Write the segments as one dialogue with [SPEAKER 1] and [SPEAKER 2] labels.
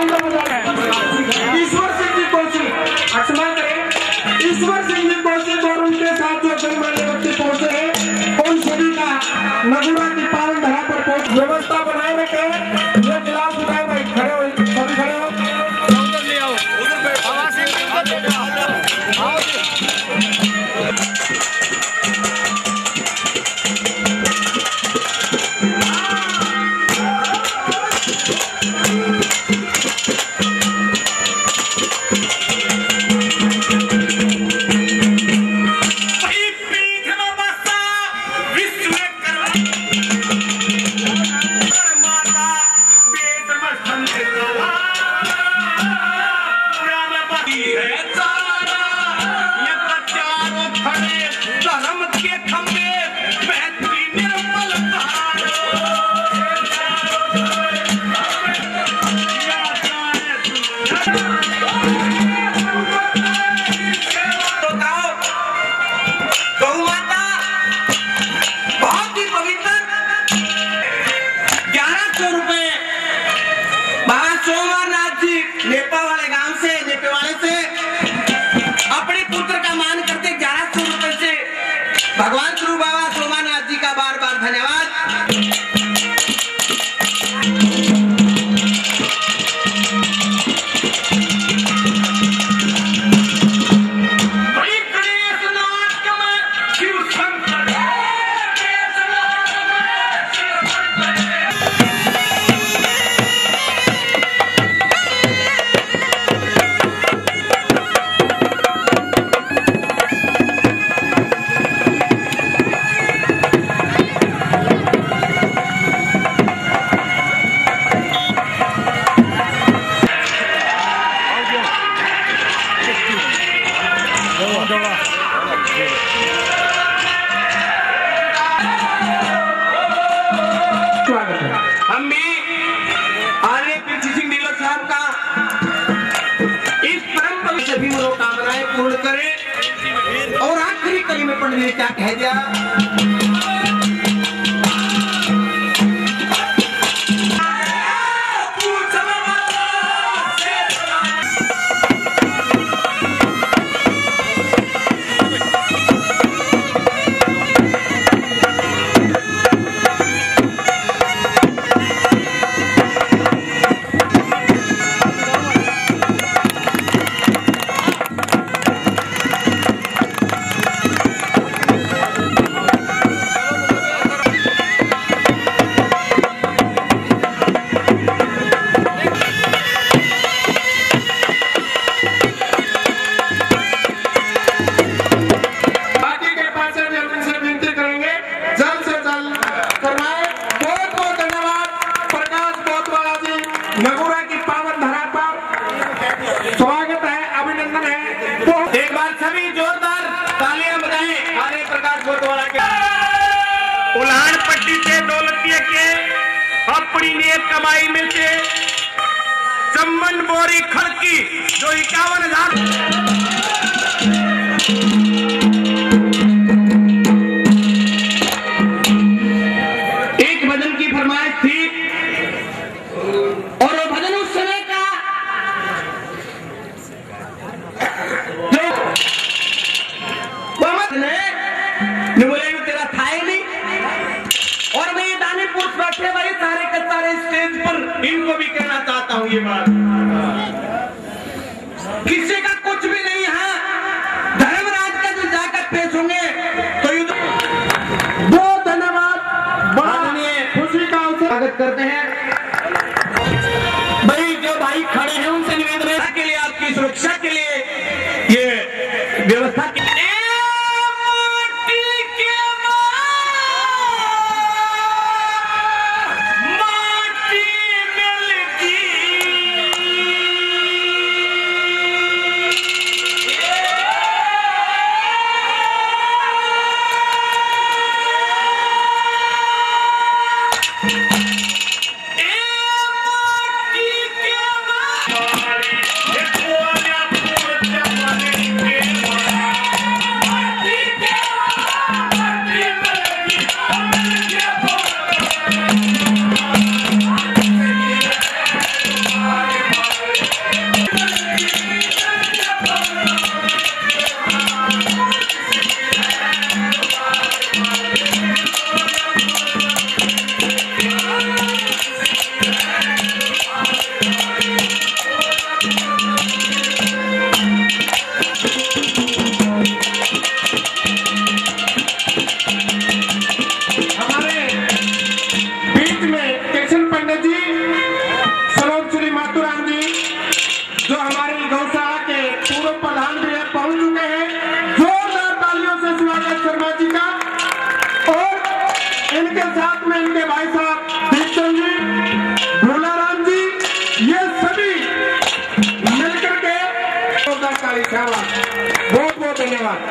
[SPEAKER 1] ईश्वर सिंह जी कौशिक, क्षमा करें, ईश्वर सिंह जी कौशिक और उनके साथ जो गणमान्य व्यक्ति पहुंचे हैं उन सभी का नगुरा की पावन धरा पर पहुंच व्यवस्था बनाए रखे। ये गिलास उठाए भाई, खड़े हो, सभी खड़े हो, उधर ले आओ, उधर बैठ, आवाज से आओ।
[SPEAKER 2] भगवान गुरु बाबा सोमानाथ जी का बार बार धन्यवाद। हम भी आर्य पृथ्वी सिंह नीलोद साहब का इस परम पवित्र सभी मनोकामनाएं पूर्ण करें। और आखिरी कली में पंडित ने क्या कह दिया,
[SPEAKER 1] नगुरा की पावन धरा पर स्वागत है, अभिनंदन है। तो
[SPEAKER 2] एक बार सभी जोरदार तालियां बजाएं आर्य प्रकाश गोतवाला के।
[SPEAKER 3] उल्हान पट्टी से दौलतिया के अपनी नियत कमाई में से चम्मन बोरी खड़की जो 51,000
[SPEAKER 2] एक भजन की फरमाइश थी और वो भजन उस समय का जो बोले तेरा था ही नहीं। और मैं ये दाने पूछ बैठे भाई सारे के सारे स्टेज पर इनको भी कहना चाहता हूँ ये बात, किसी का कुछ भी नहीं है। धर्मराज का जो जाकर पेश होंगे तो युद्ध
[SPEAKER 1] बहुत धन्यवाद, खुशी का अवसर स्वागत करते हैं।
[SPEAKER 2] भाई जो भाई खड़े हैं उनसे निवेदन है के लिए, आपकी सुरक्षा के लिए ये व्यवस्था की
[SPEAKER 1] भाई, क्या बात, बहुत बहुत धन्यवाद।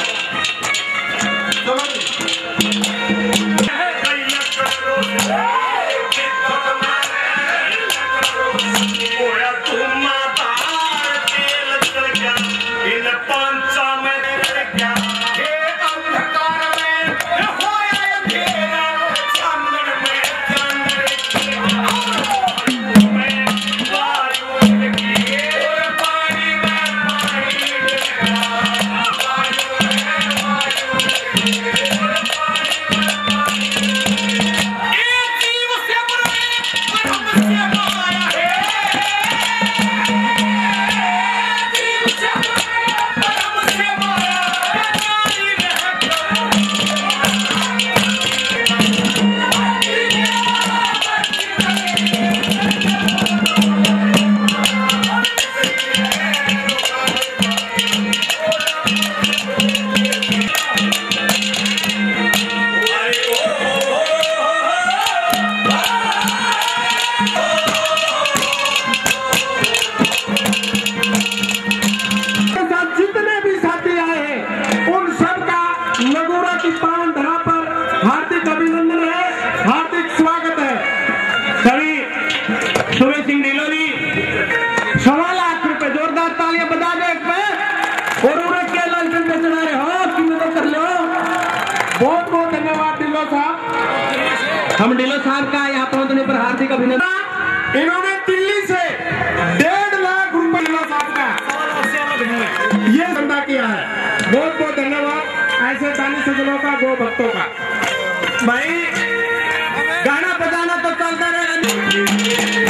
[SPEAKER 2] हम ढिल्लो साहब का यहाँ पहुंचने पर हार्दिक अभिनंदन।
[SPEAKER 1] इन्होंने दिल्ली से 1.5 लाख रुपए ढिल्लो साहब का ये धंधा किया है। बहुत बहुत धन्यवाद ऐसे दानी सज्जनों का, गो भक्तों का।
[SPEAKER 2] भाई गाना बजाना तो चलता रहेगा।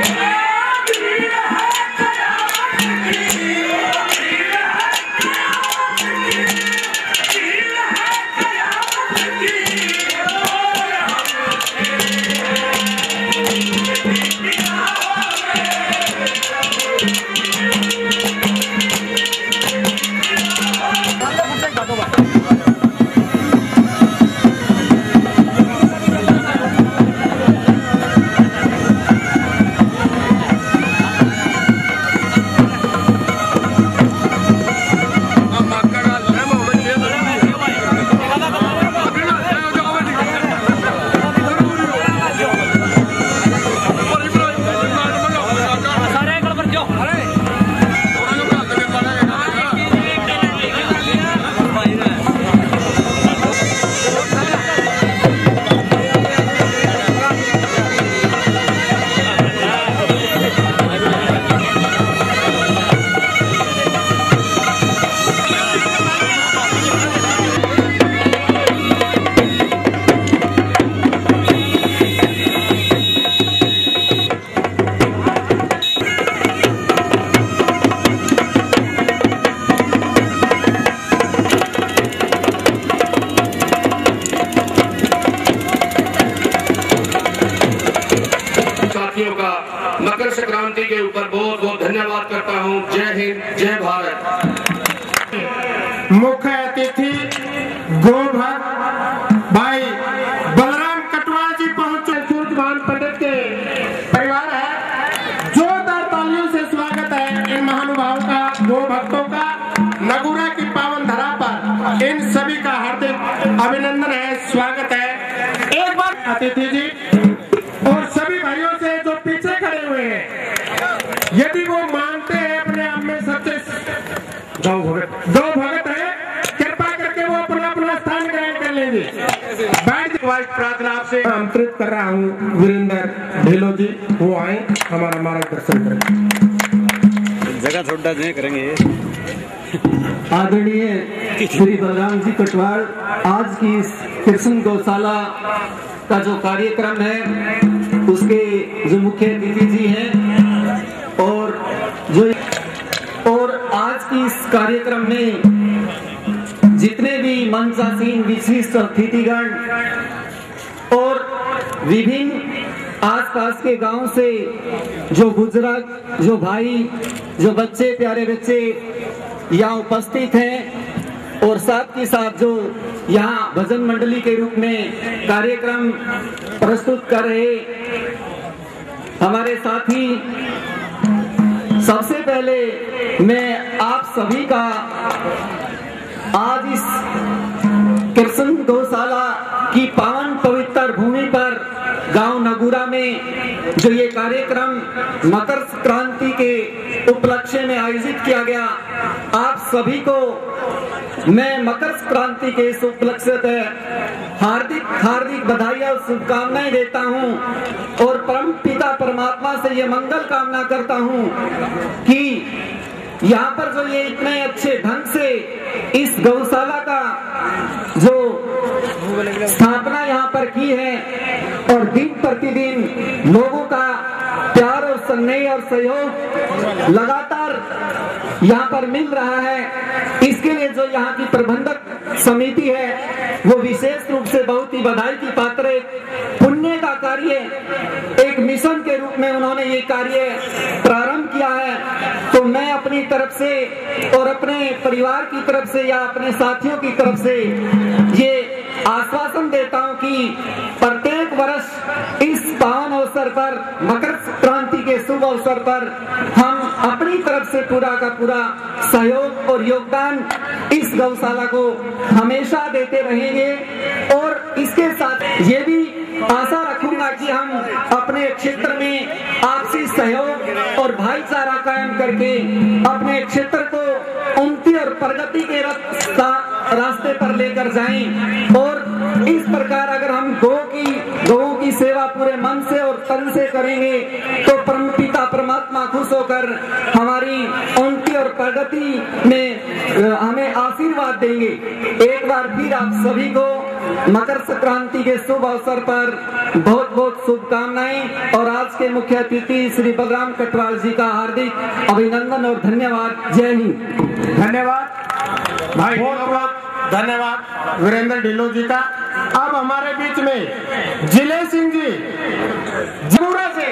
[SPEAKER 3] मकर संक्रांति के ऊपर बहुत बहुत धन्यवाद करता हूँ। जय हिंद, जय भारत।
[SPEAKER 1] मुख्य अतिथि गोभक्त भाई बलराम कटवाल जी पहुंचे। सूरजभान पंडित के परिवार है, जोरदार तालियों से स्वागत है इन महानुभावों का, गो भक्तों का। नगुरा की पावन धरा पर इन सभी का हार्दिक अभिनंदन है, स्वागत है। एक बार अतिथि जी और सभी भाइयों से जो पीछे खड़े हुए हैं, यदि वो मानते हैं अपने आप में सबसे गौ भगत है, कृपा करके वो अपना अपना स्थान ग्रहण कर लेंगे। प्रार्थना आपसे आमंत्रित कर रहा हूँ वीरेंद्र ढिल्लो जी, वो आए हमारा मार्गदर्शन करें।
[SPEAKER 4] जगह थोड़ा नहीं करेंगे।
[SPEAKER 5] आदरणीय श्री बलराम जी कटवाल, आज की इस कृष्ण गौशाला का जो कार्यक्रम है उसके जो मुख्य अतिथि जी हैं और आज की इस कार्यक्रम में जितने भी मंचासीन विशिष्ट अतिथिगण और विभिन्न आसपास के गांव से जो बुजुर्ग, जो भाई, जो बच्चे, प्यारे बच्चे यहाँ उपस्थित हैं और साथ ही साथ जो यहाँ भजन मंडली के रूप में कार्यक्रम प्रस्तुत कर रहे हमारे साथी सबसे पहले मैं आप सभी का आज इस कृष्ण गौशाला की पावन पवित्र भूमि पर गांव नगुरा में जो ये कार्यक्रम मकर संक्रांति के उपलक्ष्य में आयोजित किया गया, आप सभी को मैं मकर संक्रांति के इस उपलक्ष्य से हार्दिक हार्दिक बधाई और शुभकामनाएं देता हूं और परम पिता परमात्मा से ये मंगल कामना करता हूं कि यहाँ पर जो ये इतने अच्छे ढंग से इस गौशाला का जो स्थापना यहाँ पर की है और दिन प्रतिदिन लोगों का प्यार और स्नेह और सहयोग लगातार यहाँ पर मिल रहा है, इसके लिए जो यहाँ की प्रबंधक समिति है वो विशेष रूप से बहुत ही बधाई की पात्र है। पुण्य का कार्य एक मिशन के रूप में उन्होंने ये कार्य प्रारंभ किया है, तो मैं अपनी तरफ से और अपने परिवार की तरफ से या अपने साथियों की तरफ से ये आश्वासन देता हूं कि प्रत्येक वर्ष इस पावन अवसर पर मकर संक्रांति के शुभ अवसर पर हम अपनी तरफ से पूरा का पूरा सहयोग और योगदान इस गौशाला को हमेशा देते रहेंगे और इसके साथ ये भी आशा रखूंगा कि हम अपने क्षेत्र में आपसी सहयोग और भाईचारा कायम करके अपने क्षेत्र को उन्नति और प्रगति के रास्ते पर लेकर जाएं और इस प्रकार अगर हम गौ की सेवा पूरे मन से और तन से करेंगे तो परमपिता परमात्मा खुश होकर हमारी उन्नति और प्रगति में हमें आशीर्वाद देंगे। एक बार फिर आप सभी को मकर संक्रांति के शुभ अवसर पर बहुत बहुत शुभकामनाएं और आज के मुख्य अतिथि श्री बलराम कटवाल जी का हार्दिक अभिनंदन और धन्यवाद। जय हिंद।
[SPEAKER 1] धन्यवाद भाई, बहुत बहुत धन्यवाद वीरेंद्र ढिल्लो जी का। अब हमारे बीच में जिले सिंह जी जमुरा से,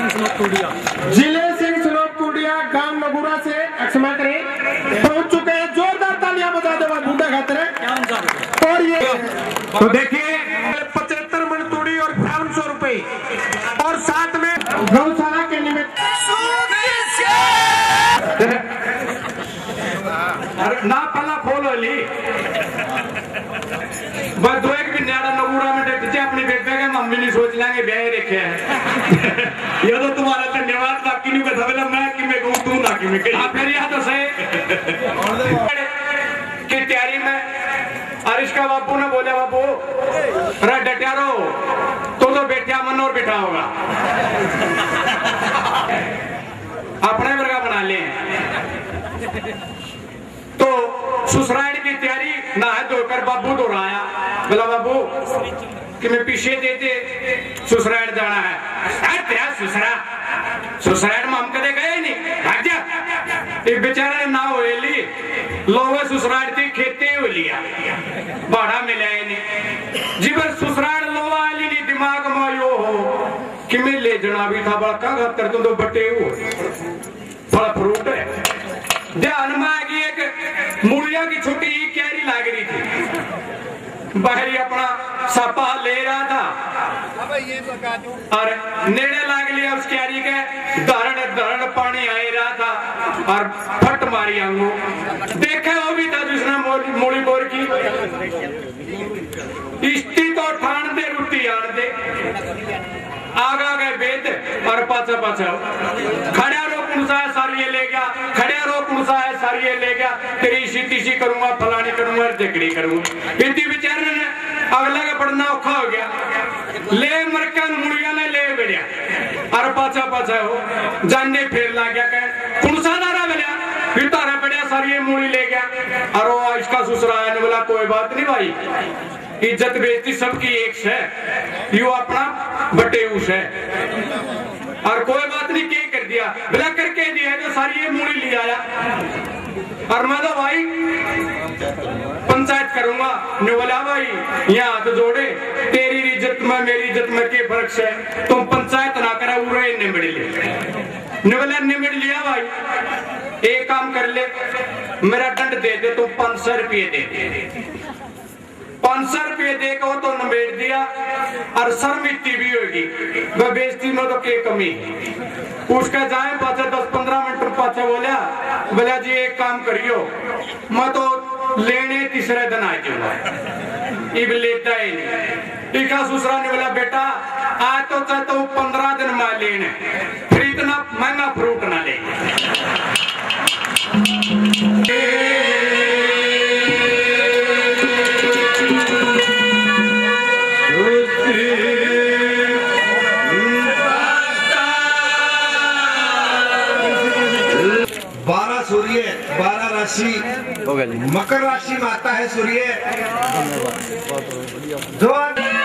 [SPEAKER 1] जिले सिंह सनोप कुडिया गांव नगुरा से क्षमा करें पहुंच चुके हैं। जोरदार तालियां बजा दो बूढ़ा खातिर है। और ये तो देखिए 75 मन तोड़ी और 500 रुपए और साथ में गौशाला के निमित्त
[SPEAKER 3] ना पल्ला खोल ली बस दो एक भी न्याड़ा नगुरा में देखते अपनी बेटे के मम्मी नहीं सोच लेंगे ब्याह रखे हैं। ये तो तुम्हारा धन्यवाद ना कि नहीं बता बोला मैं कि मैं कहूं तू ना कि मैं कहीं फिर यह तो सही की तैयारी में अरिश का बापू ने बोला बापू अरे डटिया रहो तो बैठा मन और बैठा होगा अपने वर्गा बना ले। तो ससुराल की तैयारी नहा धोकर बाबू दोहराया, बोला बाबू कि मैं पीछे देते ससुराल जाना है। तेरा ससुराल में हम कदे गए नहीं, भाग जा। एक बेचारा ना होली लोग ससुराल थी खेती हो लिया भाड़ा मिला नहीं जी बस ससुराल लोवा ली नहीं दिमाग में यो हो कि मैं ले जना भी था बड़का खातर तुम तो बटे हो फल फ्रूट है। ध्यान में आ गई एक मुड़िया की छोटी कैरी लाग रही थी, बाहरी अपना सपा ले रहा था और नेड़े लाग लिया उस कैरी के धरण धरण पानी आ रहा था और फट मारी आंगू देखे वो भी था जिसने मोड़ी बोर की इष्टी तो ठान दे रुटी आन दे आगा गए बेद और पाचा पाचा खड़ा रो कुणसा है सारी ले गया, खड़ा रो कुणसा है सारी ले गया, तेरी सीती करूंगा फलानी करूंगा जगड़ी करूंगा। इतनी बेचारे ने अगला का पढ़ना औखा हो गया ले मरकन मुड़िया ने ले बढ़िया और पाचा पाचा हो जानने फिर ला गया कह कुणसा नारा बढ़िया फिर तारा बढ़िया सारी मुड़ी ले गया और वो इसका ससुराल ने बोला कोई बात नहीं भाई इज्जत बेइज्जती सबकी एक है, यू अपना बटे उस है और कोई बात नहीं क्या कर दिया बोला करके दिया तो सारी ये मुड़ी ले आया और मैं तो भाई पंचायत करूंगा ने बोला भाई यहाँ हाथ जोड़े तेरी इज्जत में मेरी इज्जत में क्या फर्क है, तुम पंचायत ना करा उरे निबड़ ले ने बोला निबड़ लिया भाई एक काम कर ले मेरा दंड दे दे तुम 500 रुपये दे दे 500 रुपये देकर तो निबेड़ दिया और शर्मिती भी होगी वह बेइज्जती में तो क्या कमी उसका जाए पाचा 10-15 मिनट पाछा बोला जी एक काम करियो, मैं तो लेने तीसरे दिन आ जाऊंगा, इब लेता ही नहीं। इका दूसरा ने बोला बेटा आज तो चाहता हूँ 15 दिन में लेने, फिर इतना महंगा फ्रूट ना ले।
[SPEAKER 2] सूर्य 12 राशि मकर राशि में आता है सूर्य जो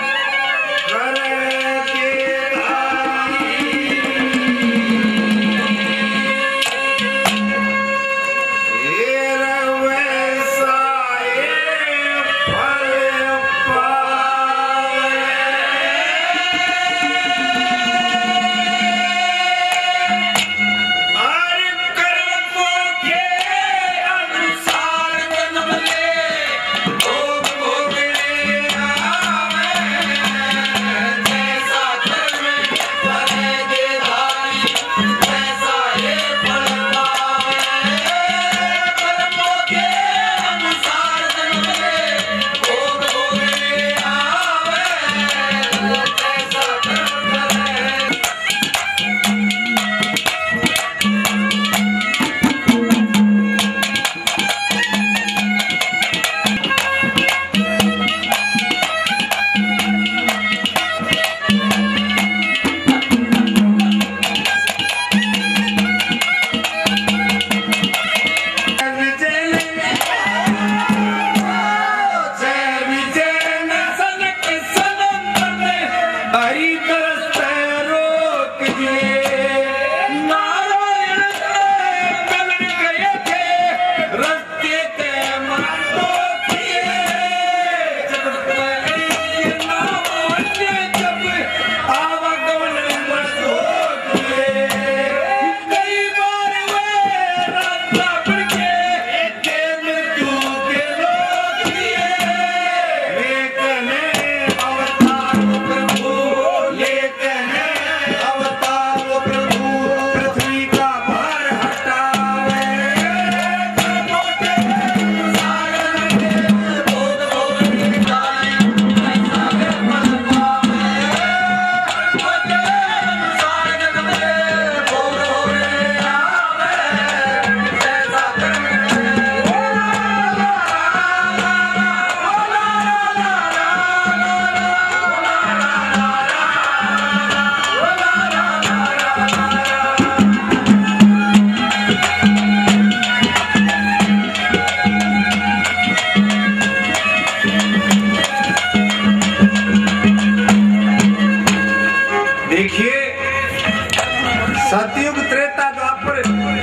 [SPEAKER 2] सतयुग त्रेता द्वापर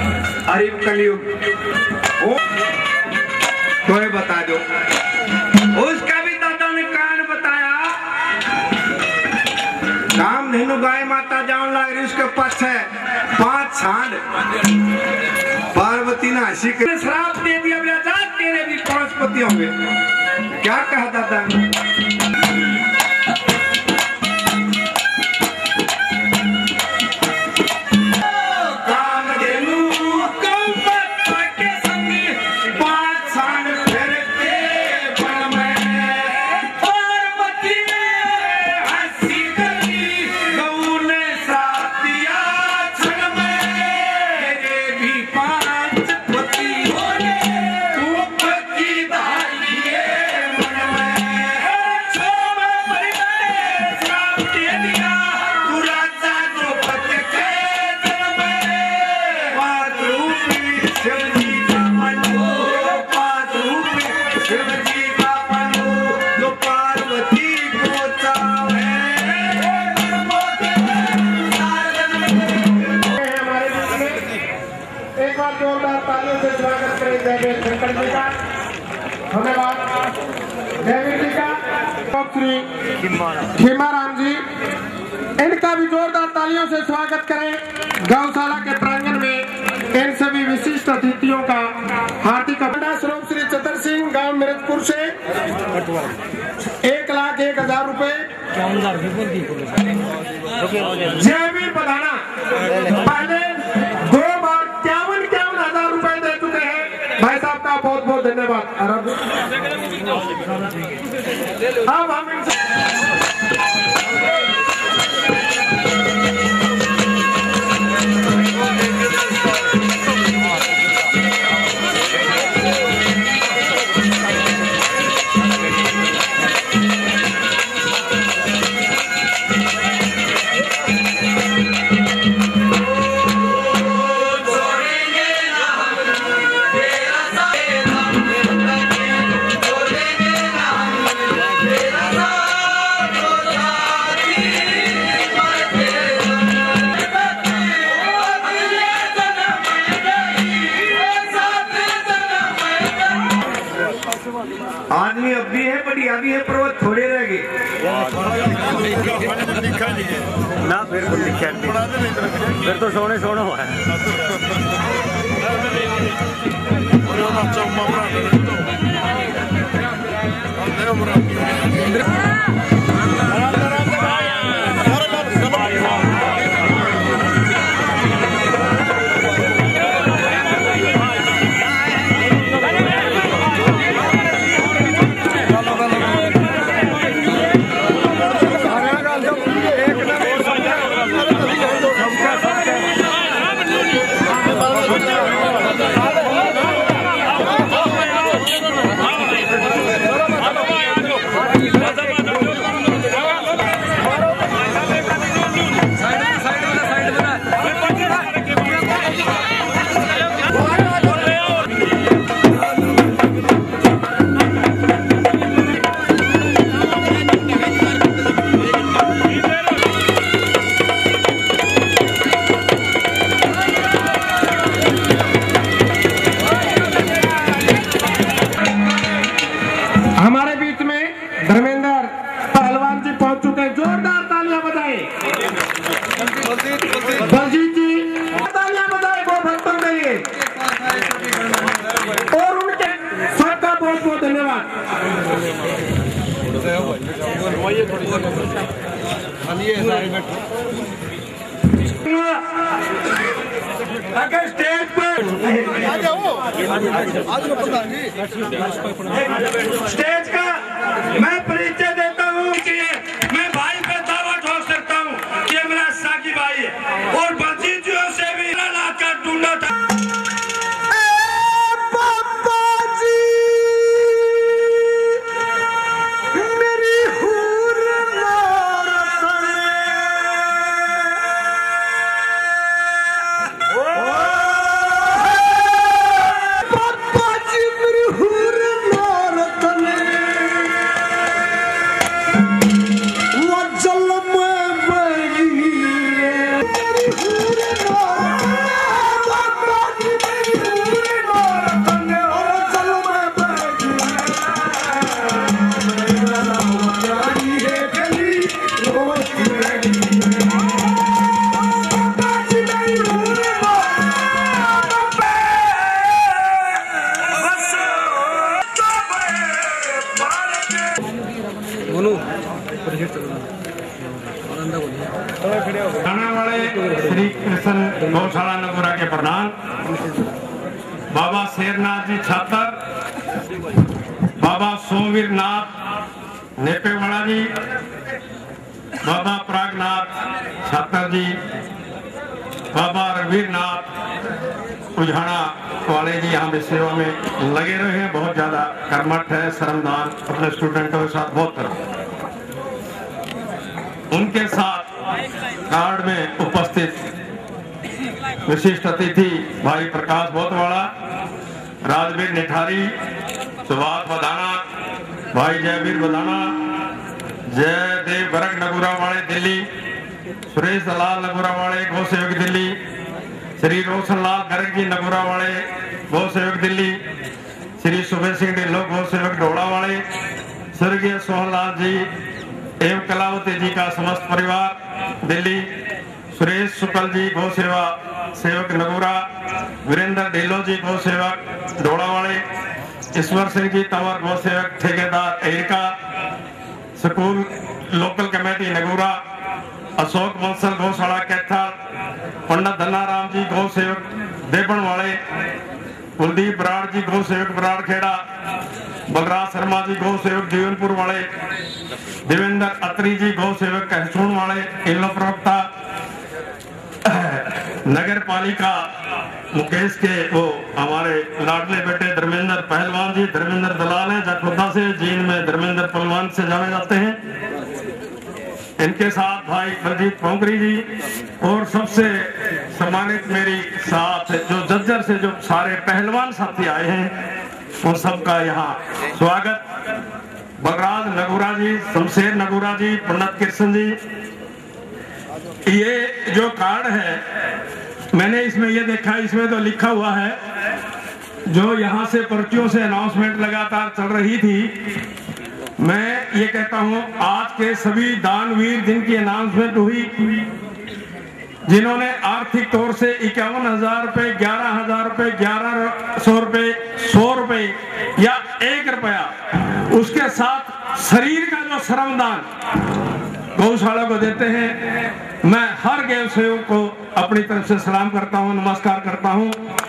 [SPEAKER 2] अरिव कलयुग तो बता दो। उसका भी दादा ने कारण बताया, कामधेनु गाय माता जान लग रही, उसके पाछे 5 छांड पार्वती ने हंसी कर श्राप दे दिया, बोला जा तेरे भी 5 पति होंगे। क्या कहा दादा ने?
[SPEAKER 1] धन्यवाद देवी जी का, श्री खीमाराम जी, इनका भी जोरदार तालियों से स्वागत करें। गौशाला के प्रांगण में इन सभी विशिष्ट अतिथियों का हार्दिक अभिनंदन। स्वरूप श्री चतर सिंह, गांव मिर्जपुर से 1,01,000 रुपए। जय वीर बधाना, पहले 2 बार 51 बहुत धन्यवाद। अब हम
[SPEAKER 2] आदमी अब भी है, बढ़िया भी है, पर वो थोड़े रह गए
[SPEAKER 4] ना। फिर तो सोने हुआ है। हमारे बीच में धर्मेंद्र पहलवान जी पहुंच चुके हैं। जोरदार तालियां बजाएं। बलजीत जी तालियां बजाएं, वो भक्तों के लिए और उनके सबका बहुत बहुत धन्यवाद। अगर स्टेज पर स्टेज का मैं परिचय देता हूँ कि मैं भाई पे दावा ठोक सकता हूँ कि मेरा साकी भाई है और बलजीत जी से भी लाकर ढूंढा था।
[SPEAKER 3] थाना वाले श्री कृष्ण गौशाला नगुरा के प्रधान बाबा शेरनाथ जी छात्र, बाबा सोमवीर नाथ नेपेवाड़ा जी, बाबा प्रागनाथ छात्र जी, बाबा रघुवीर नाथ उजाना वाले जी यहाँ भी सेवा में लगे रहे हैं। बहुत ज्यादा कर्मठ है, श्रमदान अपने स्टूडेंटों के साथ बहुत करते। उनके साथ कार्ड में उपस्थित विशिष्ट अतिथि भाई प्रकाश बोतवाड़ा, राजवीर निठारी, सुभाष बदाना, भाई जयवीर बदाना, जयदेव गर्ग नगुरा वाले दिल्ली, सुरेश दलाल नगुरा वाले गौ सेवक दिल्ली, श्री रोशन लाल गर्ग जी नगुरा वाले गौ सेवक दिल्ली, श्री सुबेर सिंह ढिल्लो गौ सेवक ढोड़ा वाले, स्वर्गीय सोहनलाल जी एवं कलावती जी का समस्त परिवार दिल्ली, सुरेश शुक्ल जी गौ सेवा सेवक नगुरा, वीरेंद्र ढिल्लो जी गौ सेवक ढोड़ा वाले, ईश्वर सिंह जी तंवर गौ सेवक ठेकेदार एरिका, school local committee Nagura, Ashok Bansal Gaushala Kaithal, पंडित धन्नाराम जी गौ सेवक देवण वाले,
[SPEAKER 6] कुलदीप बराड़ जी गौ सेवक बराड़ खेड़ा, बलराज शर्मा जी गौ सेवक जीवनपुर वाले, देवेंद्र अत्री जी गौ सेवक कहसून वाले, इल्लो प्रवक्ता नगर पालिका मुकेश के वो हमारे लाडले बेटे धर्मेंद्र पहलवान जी, धर्मेंद्र दलाल है जखुदा से, जीन में धर्मेंद्र पहलवान से जाने जाते हैं। इनके साथ भाई बलजीत पोंगरी जी और सबसे सम्मानित मेरी साथ जो जज्जर से जो सारे पहलवान साथी आए हैं उन सबका यहाँ स्वागत। बलराज नगुरा जी, शमशेर नगुरा जी, पंडित कृष्ण जी, ये जो कार्ड है मैंने इसमें ये देखा, इसमें तो लिखा हुआ है जो यहाँ से पर्चियों से अनाउंसमेंट लगातार चल रही थी। मैं ये कहता हूँ आज के सभी दानवीर जिनकी अनाउंसमेंट हुई, जिन्होंने आर्थिक तौर से 51,000 रुपए, 11,000 रुपए, 1100 रुपए, 100 रुपए या 1 रुपया, उसके साथ शरीर का जो श्रमदान गौशाला को देते हैं, मैं हर गैर सेवक को अपनी तरफ से सलाम करता हूं, नमस्कार करता हूं।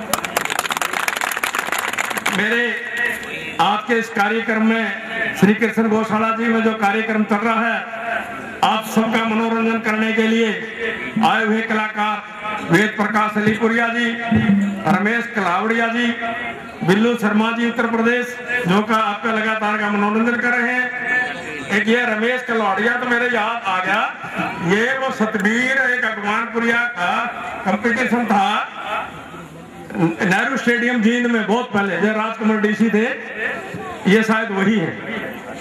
[SPEAKER 6] मेरे आज के इस कार्यक्रम में श्री कृष्ण गौशाला जी में जो कार्यक्रम चल रहा है, आप सबका मनोरंजन करने के लिए आए हुए कलाकार वेद प्रकाश अलीपुरिया जी, रमेश कलावड़िया जी, बिल्लू शर्मा जी उत्तर प्रदेश, जो का आपका लगातार का मनोरंजन कर रहे हैं। एक ये रमेश कलावड़िया तो मेरे याद आ गया, ये वो सतबीर एक अगवानपुरिया का कंपटीशन था नेहरू स्टेडियम जींद में बहुत पहले, जब राजकुमार डीसी थे, ये शायद वही है।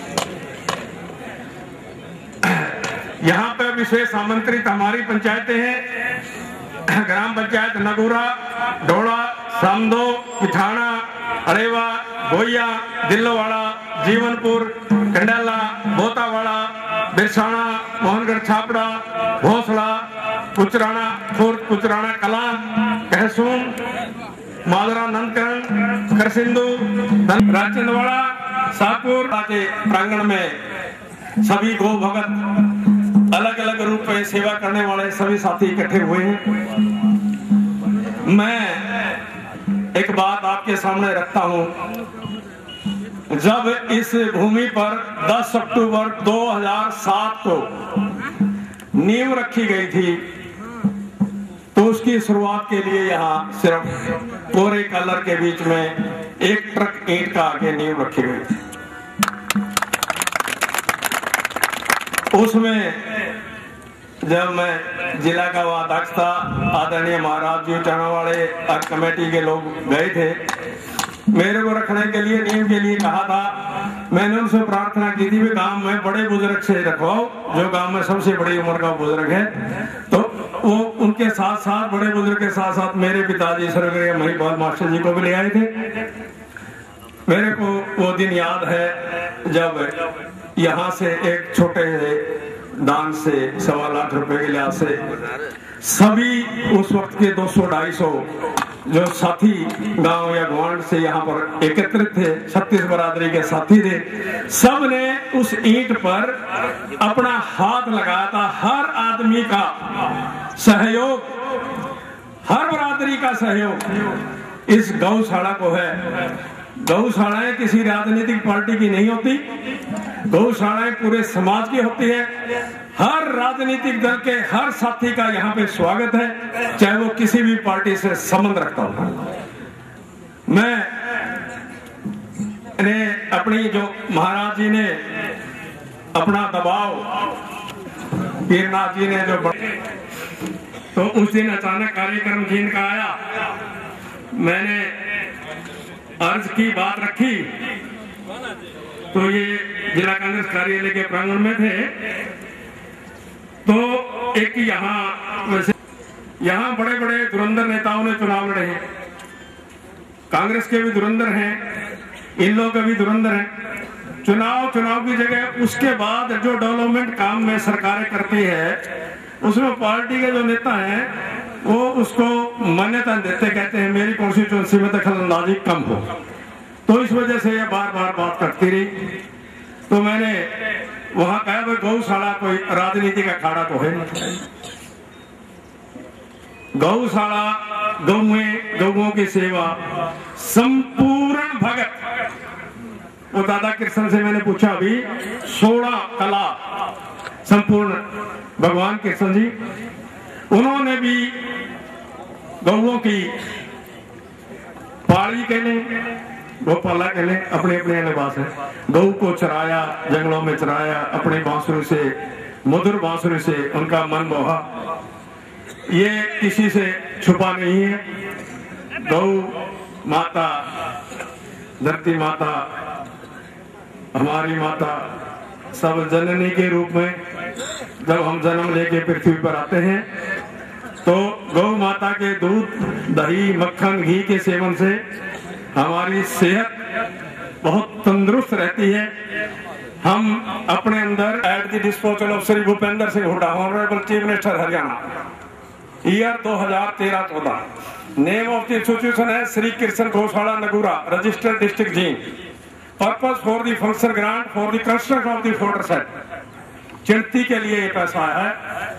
[SPEAKER 6] यहाँ पे विशेष आमंत्रित हमारी पंचायतें हैं, ग्राम पंचायत नगुरा, डोड़ा, सामदो, पिठाना, अरेवा, गोया, दिल्लोवाड़ा, जीवनपुर, कंडाला, बोतावाड़ा, बिरसाना, मोहनगढ़ छापड़ा, भोसड़ा, कुचराना, खुर्द, कुचराना कला, कहसून, मालरा, नंदकरण, करसिंधु, राजचंदवाड़ा, शाहपुर के प्रांगण में सभी गो भगत अलग अलग रूप में सेवा करने वाले सभी साथी इकट्ठे हुए हैं। मैं एक बात आपके सामने रखता हूं, जब इस भूमि पर 10 अक्टूबर 2007 को नींव रखी गई थी, तो उसकी शुरुआत के लिए यहाँ सिर्फ कोरे कलर के बीच में एक ट्रक ईंट का आगे नींव रखी गई थी। उसमें जब मैं जिला का अध्यक्ष था, आदरणीय महाराज जी चाणावाड़े और कमेटी के लोग गए थे, मेरे को रखने के लिए नींव के लिए कहा था। मैंने उनसे प्रार्थना की थी, गांव में बड़े बुजुर्ग से रखवाओ, जो गांव में सबसे बड़ी उम्र का बुजुर्ग है। तो वो उनके साथ साथ बड़े बुजुर्ग के साथ साथ मेरे पिताजी स्वर्गीय महिपाल मास्टर जी को भी ले आए थे। मेरे को वो दिन याद है जब यहाँ से एक छोटे दान से 1.25 लाख रुपए के लिहाज से सभी उस वक्त के 200-250 जो साथी गांव या गवांड से यहाँ पर एकत्रित थे, 36 बरादरी के साथी थे, सब ने उस ईंट पर अपना हाथ लगाया था। हर आदमी का सहयोग, हर बरादरी का सहयोग इस गौशाला को है। गौशालाएं किसी राजनीतिक पार्टी की नहीं होती, गौशालाएं पूरे समाज की होती है। हर राजनीतिक दल के हर साथी का यहाँ पे स्वागत है, चाहे वो किसी भी पार्टी से संबंध रखता हो। मैं अपनी जो महाराज जी ने अपना दबाव, पीरनाथ जी ने जो, तो उस दिन अचानक कार्यक्रम जीन का आया, मैंने अर्ज की बात रखी, तो ये जिला कांग्रेस कार्यालय के प्रांगण में थे। तो एक यहाँ बड़े बड़े धुरंधर नेताओं ने चुनाव लड़े हैं, कांग्रेस के भी धुरंधर हैं, इन लोगों के भी धुरंधर हैं। चुनाव की जगह उसके बाद जो डेवलपमेंट काम में सरकारें करती है, उसमें पार्टी के जो नेता हैं वो उसको मान्यता देते, कहते हैं मेरी कॉन्स्टिट्यूंसी में दखल अंदाजी कम हो। तो इस वजह से ये बार बार बात करती रही। तो मैंने वहां कहा भाई गौशाला कोई राजनीति का अखाड़ा तो है नहीं। गौशाला, गौओं की सेवा, संपूर्ण भगत। वो दादा कृष्ण से मैंने पूछा अभी 16 कला संपूर्ण भगवान कृष्ण जी, उन्होंने भी गौओं की पाली कहने, गोपाला कहने, अपने अपने लिबास है। गौ को चराया, जंगलों में चराया, अपने बांसुरी से, मधुर बांसुरी से उनका मन मोहा। ये किसी से छुपा नहीं है। गौ माता, धरती माता, हमारी माता, सब जननी के रूप में जब हम जन्म लेके पृथ्वी पर आते हैं तो गौ माता के दूध, दही, मक्खन, घी के सेवन से हमारी सेहत बहुत तंदुरुस्त रहती है। हम अपने अंदर at the disposal of Shri Bhupendra Singh Hooda, honourable chief minister Haryana, year 2013-14। Name of the institution है Shri Krishna Gaushala Nagura, registered district Jind. Purpose for the function grant for the construction of the fodder set. चिंती के लिए ये पैसा आया है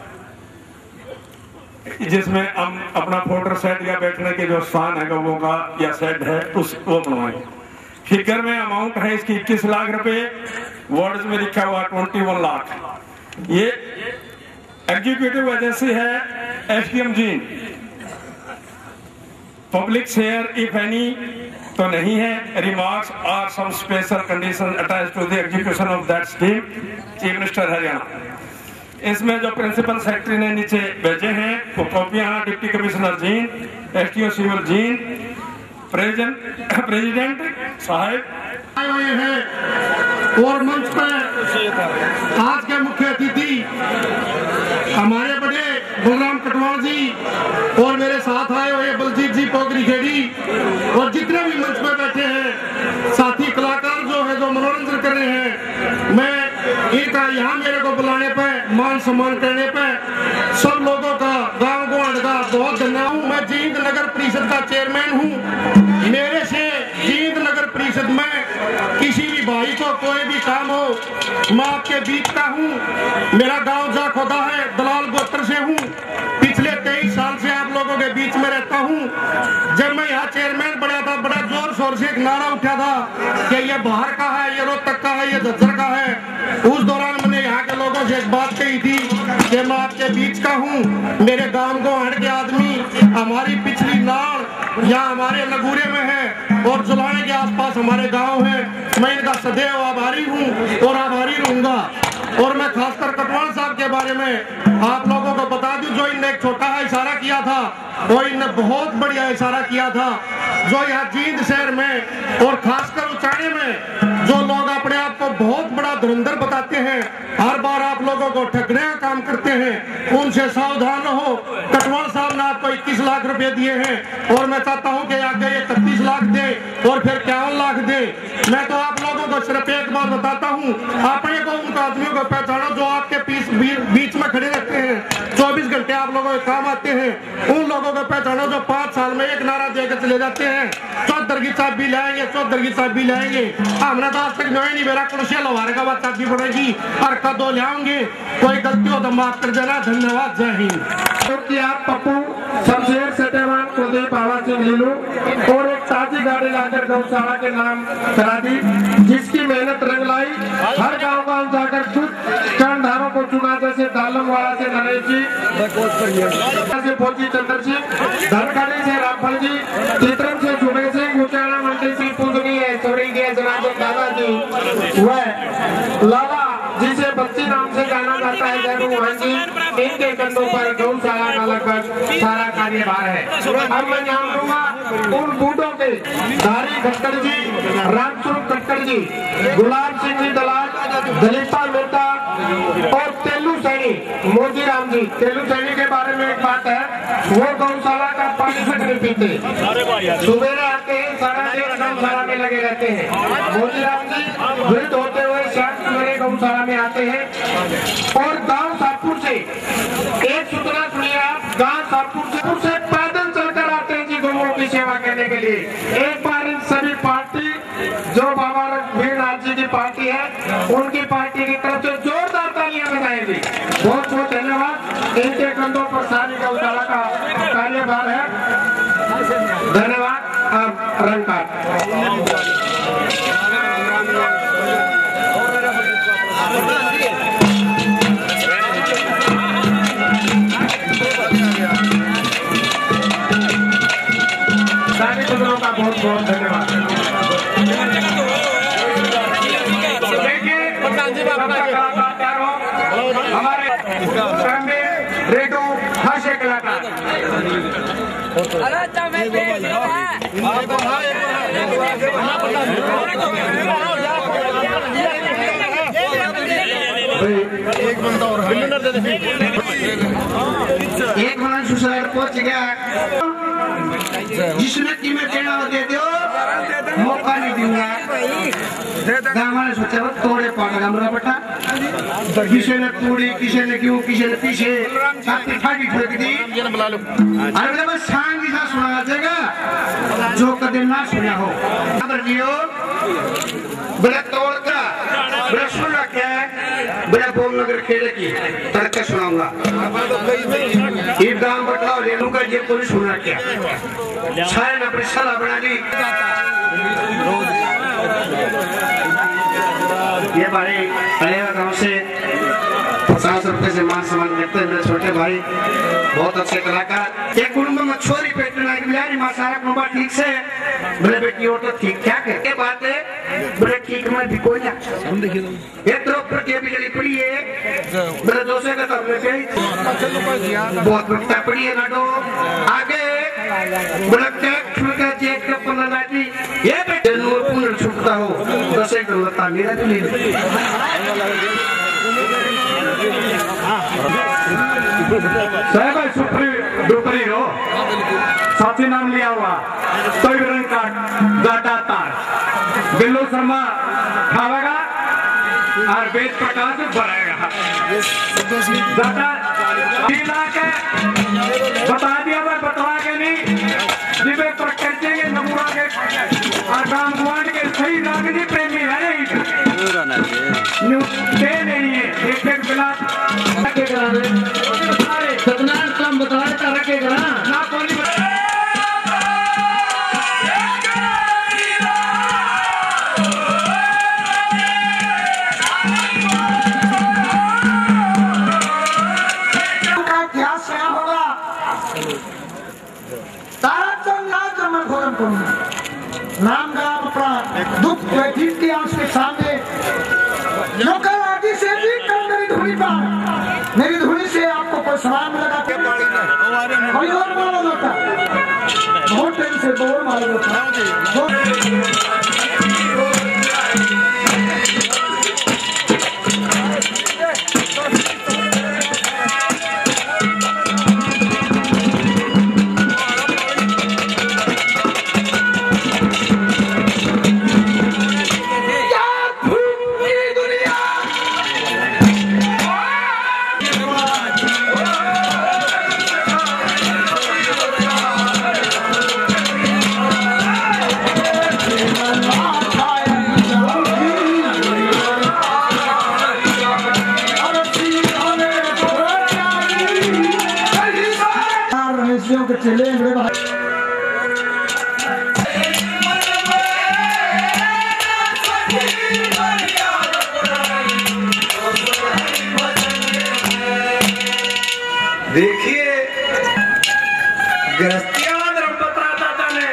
[SPEAKER 6] जिसमें हम अपना फोर्टर सेट या बैठने के जो स्थान है गौओं का या सेट है उस वो बनवाएंगे। फिगर में अमाउंट है इसकी 21 लाख रुपए, वर्ड्स में लिखा हुआ 21 लाख। ये एग्जीक्यूटिव एजेंसी है SDM Jind. Public share if any तो नहीं है। Remarks are some special condition attached to the execution of that scheme, chief minister Haryana. इसमें जो प्रिंसिपल सेक्रेटरी ने नीचे भेजे हैं वो कॉपियां हैं। Deputy commissioner Jind, STO civil Jind, president साहब
[SPEAKER 1] आए हुए हैं। और मंच पर आज के मुख्य अतिथि हमारे बड़े बलराम कटवाल जी और मेरे साथ आए हुए बलजीत जी पोगरी खेड़ी और जितने भी मंच पर बैठे हैं साथी कलाकार जो है जो मनोरंजन कर रहे हैं, मैं इनका यहाँ मेरे को बुलाने पर, मान सम्मान करने पर सब लोगों का, गांव गुआंढ का बहुत धन्यवाद। मैं जींद नगर परिषद का चेयरमैन हूँ। मेरे से जींद नगर परिषद में किसी भी भाई को कोई भी काम हो, मैं आपके बीच का हूँ। मेरा गांव जाखोदा है, दलाल गोत्र से हूँ। पिछले 23 साल से आप लोगों के बीच में रहता हूँ। जब मैं यहाँ चेयरमैन बना था, बड़ा जोर शोर से एक नारा उठा था कि ये बाहर का है, ये रोहतक का है, ये झज्जर का है। उस दौरान मैंने यहाँ के लोगों से एक बात कही थी कि मैं आपके बीच का हूँ। मेरे गांव को हट के आदमी हमारी पिछली नाड़ यहाँ हमारे नगूरे में है और जुलाने के आसपास हमारे गांव है। मैं इनका सदैव आभारी हूँ और आभारी रहूंगा। और मैं खासकर कटवाल साहब के बारे में आप लोगों को बता दूं, जो इनने एक छोटा सा इशारा किया था वो इनने बहुत बढ़िया इशारा किया था। जो यहाँ जींद शहर में और खासकर उचाने में जो लोग अपने आप को बहुत बड़ा धुरंधर बताते हैं, हर बार आप लोगों को ठगने का काम करते हैं, उनसे सावधान रहो। कटवाल साहब ने आपको 21 लाख रुपए दिए हैं और मैं चाहता हूं कि आगे ये 31 लाख दे और फिर 51 लाख दे। मैं तो आप लोगों को सिर्फ एक बात बताता हूं, अपने को उन आदमियों को पहचानो जो आपके बीच में खड़े रहते हैं, 24 घंटे आप लोगों के काम आते हैं। उन लोगों को पहचानो जो 5 साल में एक नारा देकर चले जाते हैं, चौधर की चाबी लाएंगे, चौधर की चाबी लाएंगे। हमने तो आज तक नहीं मेरा कुर्सी लवार का बात चाबी पड़ेगी और कदों लाओगे। कोई गलती हो तो माफ कर देना। धन्यवाद। जय हिंद।
[SPEAKER 7] क्योंकि आप पप्पू शमशेर सत्यवान कुलदीप आवाज सिंह लीलू और एक ताजी गाड़ी लाकर गौशाला के नाम करा दी, जिसकी मेहनत रंग लाई। हर गांव जाकर कुछ कर्णधारों को चुना, जैसे दालमवाड़ा से नरेश जी, से फौजी चंद्र सिंह, धनखड़ी से रामफल जी, चित्रम से जुबे सिंह, उचाना मंडी से पूजनीय स्वर्गीय जनाब दादाजी वह लाला जिसे बच्ची नाम से जाना जाता है जैनू मोहन जी, इनके कंधों पर गौशाला का लगभग सारा कार्यभार है। अब मैं नाम दूंगा उन बूढ़ों के, धारी खट्टर जी, रामचंद्र खट्टर जी, गुलाब सिंह जी दलाल, दलीपा मेहता और तेलू सैनी मोदी राम जी। तेलू सैनी के बारे में एक बात है, वो गौशाला का पानी से नहीं पीते, सुबेरे आते हैं, सारा दिन गौशाला में लगे रहते हैं। मोदी राम जी वृद्ध होते हुए शायद मेरे गौशाला में आते हैं। और गांव सातपुर से एक सूचना सुनिए आप, गांव सातपुर से पैदल चलकर आते हैं जी गौओं की सेवा करने के लिए। एक बार इन सभी पार्टी जो बाबा वीरनाथ जी की पार्टी है, उनकी पार्टी की तरफ से जोरदार तालियां बजाएंगी। बहुत बहुत धन्यवाद। इनके कंधों पर सारी गौशाला का कार्य रंग कार्ड। सारे बुजुर्गों का बहुत बहुत धन्यवाद। हमारे रेटो हास्य कलाकार एक बना सुसाइड पहुंच गया जिसने कि मैं कहना दे दो मौका नहीं दूंगा। हमारे सोचा तोड़े पाड़ा मेरा बेटा किसी ने तोड़ी किसी ने क्यों किसी ने पीछे ठाकी ठोक दी। अरे बस सांग की सा सुना जाएगा जो कदम ना सुना हो। खबर दियो बड़ा तोड़ का बड़ा सुन रखा है बड़ा बोल नगर खेड़े की तड़के सुनाऊंगा। ये गांव बटलाओ ले लूंगा ये कोई सुन रखा शायद अपनी सलाह बना ली। ये भाई अलेवा गांव से 50 रुपए से मान सम्मान देते हैं मेरे छोटे भाई बहुत अच्छे कलाकार। एक कुटुंब में छोरी पेटना बिहारी माँ सारा कुटुंब ठीक से मेरे बेटी और तो ठीक ठाक है बात है मेरे ठीक में भी कोई नहीं ये तो ऊपर के बिजली पड़ी है मेरे दोस्तों का तब लेके बहुत वक्ता पड़ी है नाटो आगे बड़ा टैक्स का चेक का पन्ना लाटी ये बेटे नूर पुनर छुटता हो दसे कर लता मेरा भी ले
[SPEAKER 3] साहब सुप्री डुपरी हो साथी नाम लिया हुआ तो रंग कार्ड गाटा तार बिल्लू शर्मा खावेगा और वेद प्रकाश भरेगा गाटा के बता दिया मैं बतवा के नहीं जिबे पर कहते नमूना के और काम गुआंड के सही रागनी प्रेमी है नहीं है एक एक बिला सतनाम काम बताया था रखेगा ना कौन
[SPEAKER 7] का इतिहास क्या होगा ताराचंद नाम का अपना दुख व्यतीत के अंश के सामने लोकल आदि से भी कम मेरी धुनी से आपको कोई सवाल लगा कोई और मालूम होता बहुत टाइम से बोर मालूम होता के चले
[SPEAKER 2] देखिए गृहस्थियां दादा ने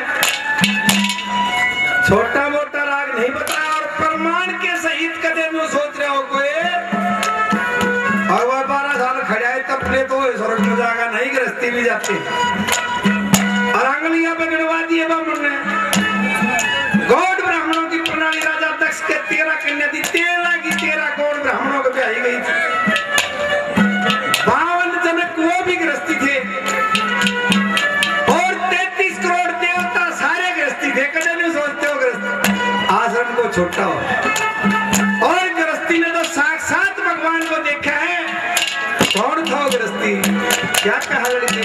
[SPEAKER 2] छोटा मोटा राग नहीं बताया और प्रमाण के सहित कदे में सोच रहे हो कोई और वह 12 साल खड़ा है तब ने तो स्वर्ग में जाएगा नहीं गृहस्थी भी जाती और आंगलियां पे गिनवा दिए बामन ने गौड़ ब्राह्मणों की प्रणाली राजा दक्ष के 13 कन्या थी 13 की 13 गौड़ ब्राह्मणों को ब्याही गई थी 52 जनक वो भी गृहस्थी थे और 33 करोड़ देवता सारे गृहस्थी थे कदे नहीं सोचते हो गृहस्थ आश्रम को छोटा हो और गृहस्थी ने तो साक्षात भगवान को देखा है कौन था गृहस्थी क्या कहा लड़की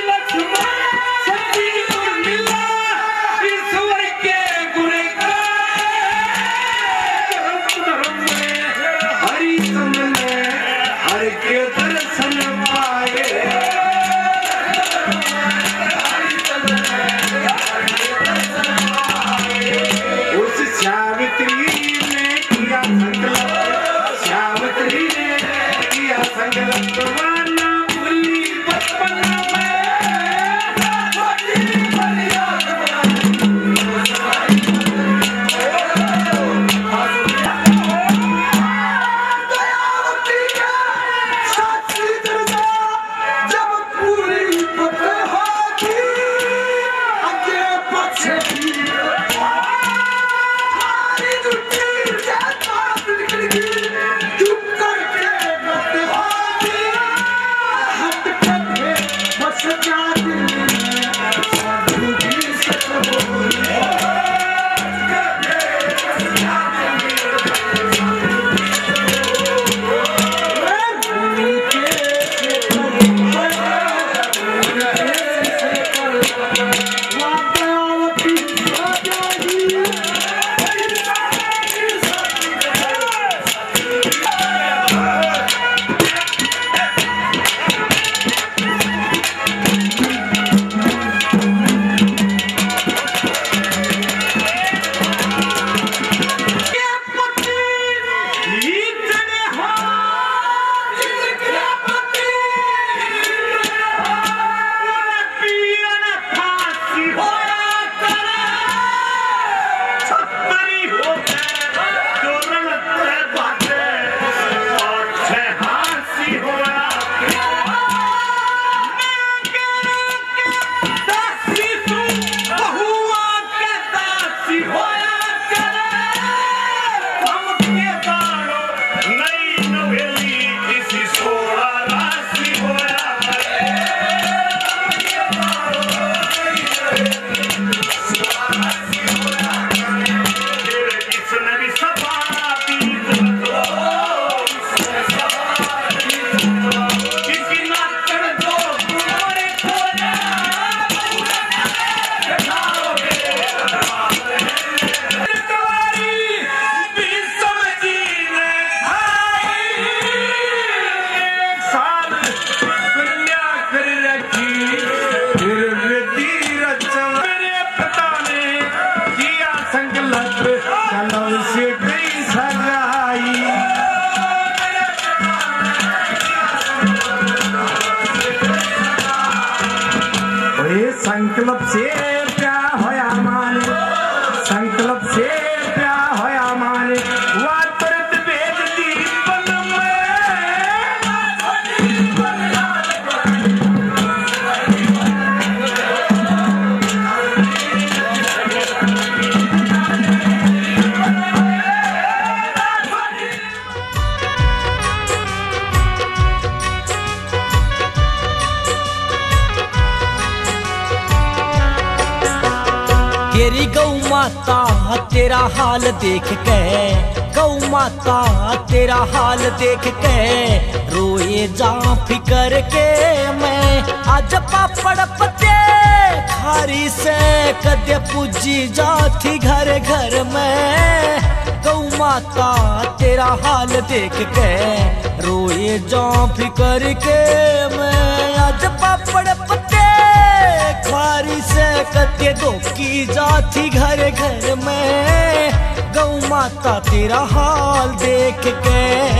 [SPEAKER 1] संकल्प से प्या होया माने, संकल्प से प्या होया माने, वातरत वेद दीपन
[SPEAKER 8] तेरी गौ माता तेरा हाल देख के, गौ माता तेरा हाल देख के रोए जा फिकर के मैं। आज पापड़ पत्ते खारी से कदे पूजी जाती घर घर में। गौ माता तेरा हाल देख के रोए जा फिकर के मैं। आज पापड़ पत्ते खारी से कते दो की जाती घर घर में। गौ माता तेरा हाल देख के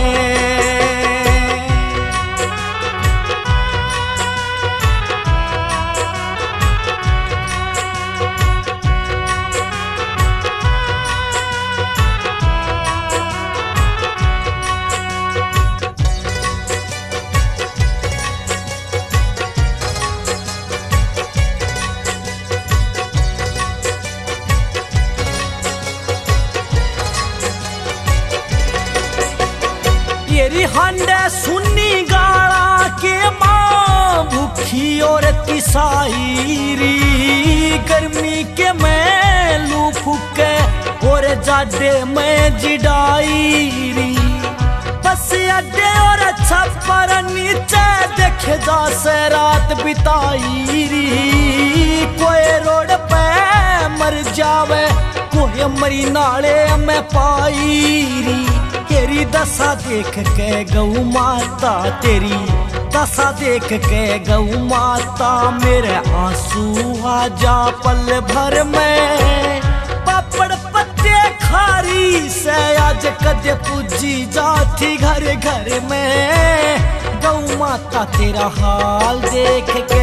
[SPEAKER 8] तेरी हांडे सुन्नी गाड़ा के माँ भूखी और तिसाईरी। गर्मी के मैं लू फूके और जाडे में जिडाईरी। बस अड्डे और छप्पर नीचे देखे जा से रात बिताई री। कोई रोड पे मर जावे कोई मरी नाले में पाई री। तेरी दशा देख के गौ माता तेरी दशा देख के गौ माता मेरे आंसू आ जा पल भर में। पापड़ पत्ते खारी से आज कदे पूजी जाती घर घर में। गौ माता तेरा हाल देख के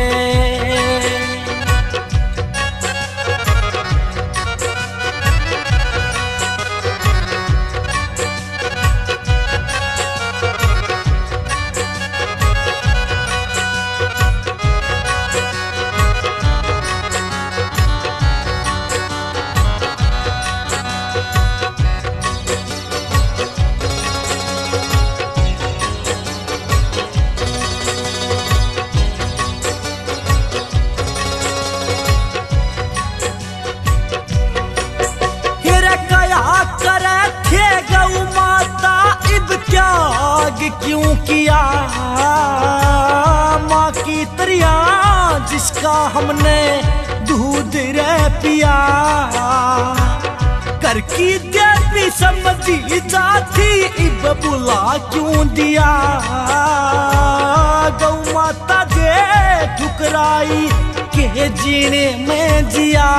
[SPEAKER 8] क्यों किया माँ की तरिया जिसका हमने दूध रे पिया। कर की देवी समझी जाती इब बुला क्यों दिया। गौ माता जे ठुकराई के जीने में जिया।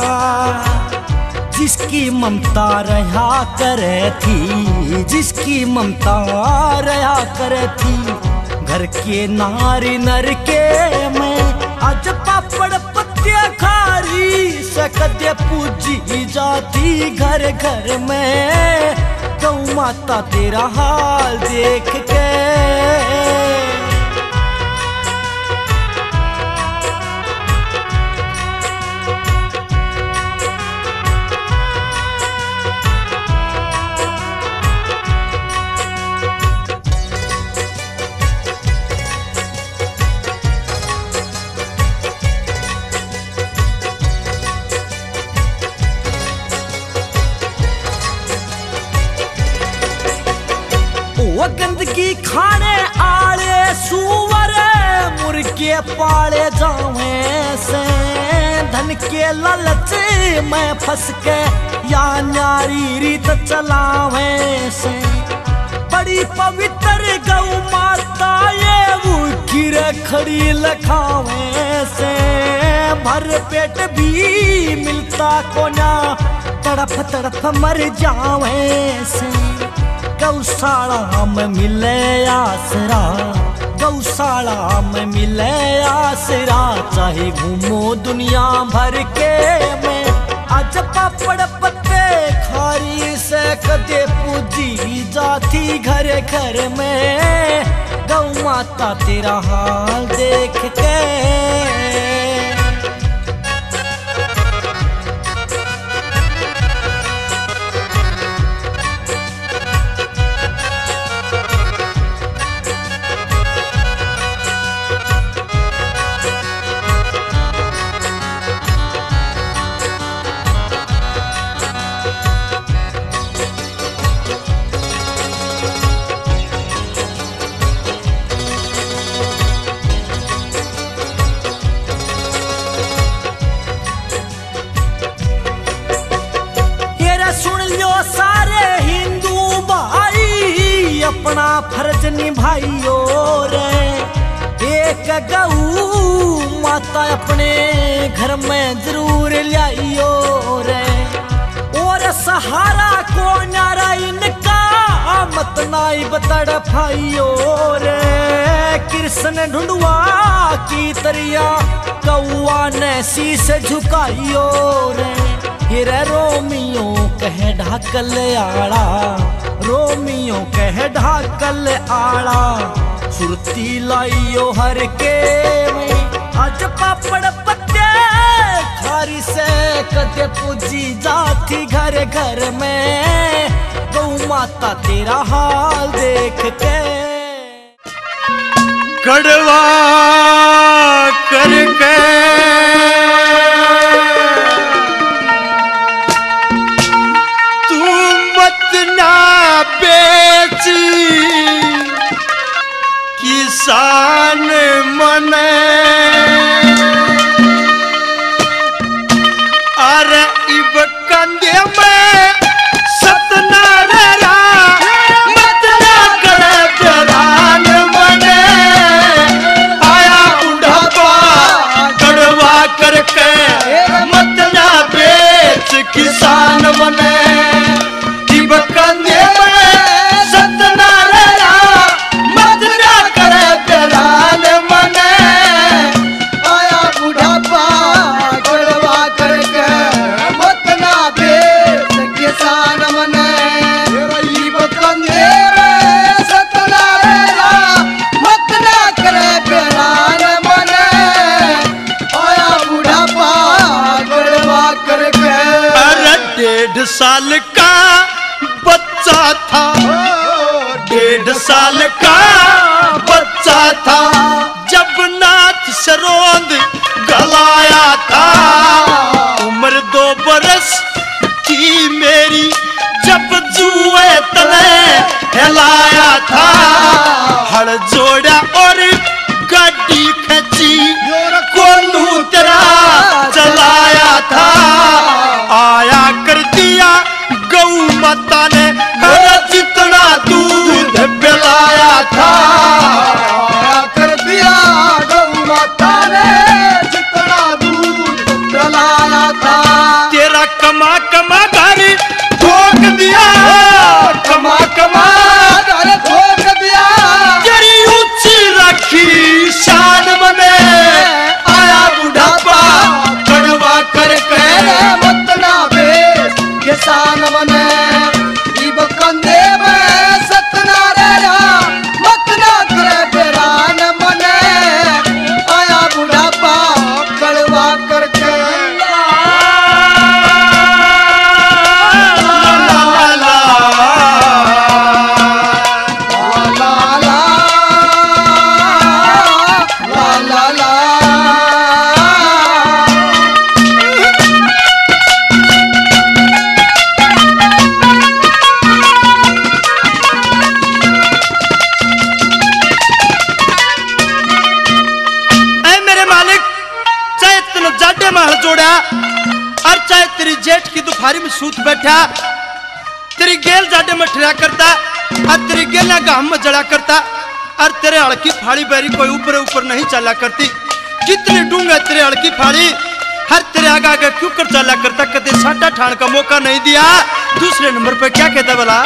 [SPEAKER 8] जिसकी ममता रहा करे थी जिसकी ममता रहा करे थी घर के नारी नर के में आज पापड़ पत्ते खारी सकते पूजी जाती घर घर में। गौ माता तेरा हाल देख के गंदगी खाने आले सुवर मुर्गे पाले जावे से। धन के लालच में फंस के या नारी रीत चलावे से। बड़ी पवित्र गौ माता ये वो गिरे खड़ी लखावे से। भर पेट भी मिलता को ना तड़प तड़प मर जावे से। गौशाला में मिले आसरा गौशाला में मिले आसरा चाहे घूमो दुनिया भर के में। आज पापड़ पत्ते खारी से कदे पूजी जाती घर घर में। गौ माता तेरा हाल देख के अपना फर्ज निभाइयो रे। एक गऊ माता अपने घर में जरूर लाइयो रे। और सहारा को नारा इनका मत नाई तड़फाइयो रे। कृष्ण ढूंढवा की तरिया कौआ ने शीश झुकाइयो रे। हिर रोमियो कह ढाकल आड़ा रोमियो कह ढाकल आड़ा। सुरती लाइयो हर के में आज पापड़ पत्ते खारी से कदे पूजी जाती घर घर में। गौ माता तेरा हाल देख के
[SPEAKER 9] कड़वा करके तू मत ना बेची 1.5 साल का बच्चा था, 1.5 साल का बच्चा था, जब नाथ सरोंद गलाया था। उम्र 2 बरस थी मेरी जब जुए तले हिलाया था। हल जोड़ा और गाड़ी खची कोलू तेरा चलाया था। आया कर दिया गौ माता ने जितना दूध पिलाया था।
[SPEAKER 2] आया कर दिया गौ माता ने जितना दूध पिलाया था।
[SPEAKER 9] तेरा कमा कमा घर ठोक दिया,
[SPEAKER 2] कमा कमा घर ठोक दिया।
[SPEAKER 9] तेरी ऊंची रखी शान बने आया बुढ़ापा कड़वा करके
[SPEAKER 2] मत ना बेच किसान बने। इब कंधे में सतना रेरा मत ना करे बेरान बने आया बुढ़ापा कड़वा करके।
[SPEAKER 9] और चाहे तेरी जेठ की दोपहरी में सूत बैठा, तेरी गेल जाडे में ठहरा करता और तेरी गेला गाम में जड़ा करता और तेरे हड़की फाड़ी बैरी कोई ऊपर ऊपर नहीं चला करती। कितनी डूंगा तेरे हड़की फाड़ी हर तेरे आगे आगे क्यों कर चला करता। कदे साटा ठाण का मौका नहीं दिया। दूसरे नंबर पे क्या कहता बोला,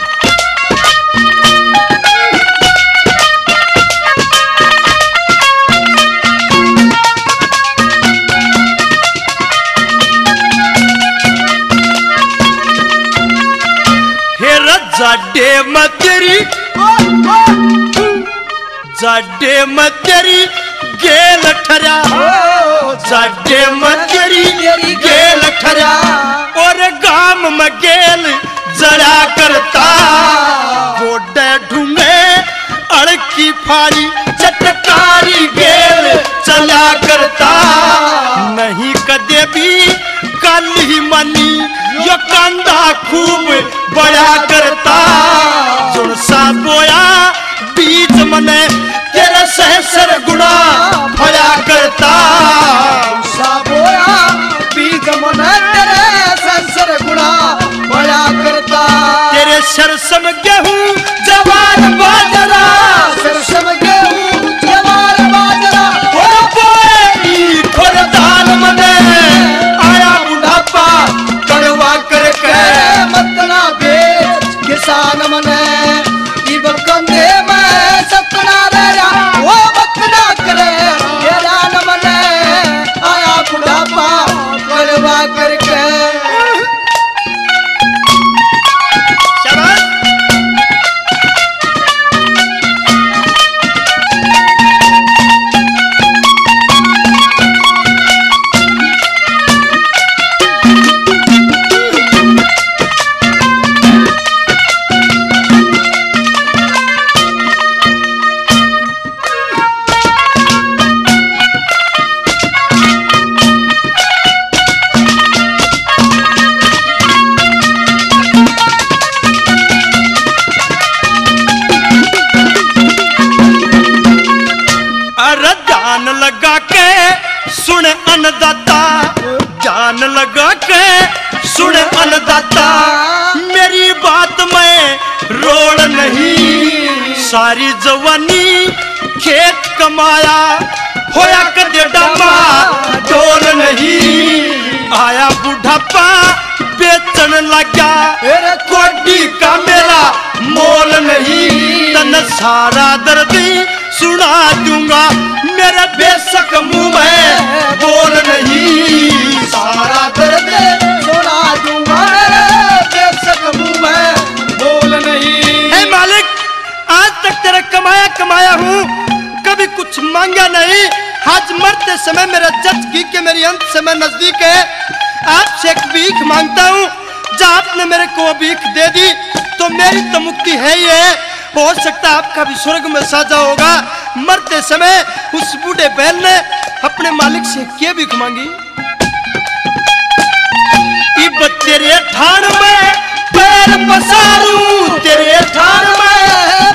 [SPEAKER 9] जाडे मतेरी गेल ठरा, जाडे मतेरी गेल ठरा और गाम में गेल जड़ा करता। गोडे ढूंगे अड़की फाड़ी चटकारी गेल चला करता। नहीं कदे भी कल ही मनी यो कंधा खूब बड़ा करता। जुड़सा बोया बीच मने तेरे सहस्र गुना फया करता।
[SPEAKER 2] जुड़सा बोया बीच मने तेरे सहस्र गुना फया करता।
[SPEAKER 9] तेरे सरसम गेहूं जवार बाजरा,
[SPEAKER 2] सरसम गेहूं जवार बाजरा
[SPEAKER 9] और बोई खुरदान मने आया बुढ़ापा कड़वा करके
[SPEAKER 2] मत ना बेच किसान मने। इब कंधे में सतना रेरा वो मत ना करे हैरान मने आया बुढ़ापा कड़वा करके।
[SPEAKER 9] लगा के सुन अन्नदाता, जान लगा के सुन अन्नदाता। मेरी बात में रोड नहीं, सारी जवानी खेत कमाया होया कदे डामा डोल नहीं। आया बुढ़ापा बेचन लगा कोडी का मेरा मोल नहीं। तन सारा दर्दी सुना दूंगा मेरे बेशक मुंह में बोल नहीं।
[SPEAKER 2] सारा दर्द सुना दूंगा मेरे बेशक मुंह में बोल नहीं।
[SPEAKER 9] हे मालिक, आज तक तेरा कमाया कमाया हूँ, कभी कुछ मांगा नहीं। आज मरते समय मेरा जज की के मेरी अंत समय नजदीक है। आपसे एक भीख मांगता हूँ, जब आपने मेरे को भीख दे दी तो मेरी तो मुक्ति है ही है। हो सकता है आपका भी स्वर्ग में साजा होगा। मरते समय उस बूढ़े बैल ने अपने मालिक से क्या भीख मांगी? इब तेरे ठाण में पैर पसारूं, तेरे ठाण में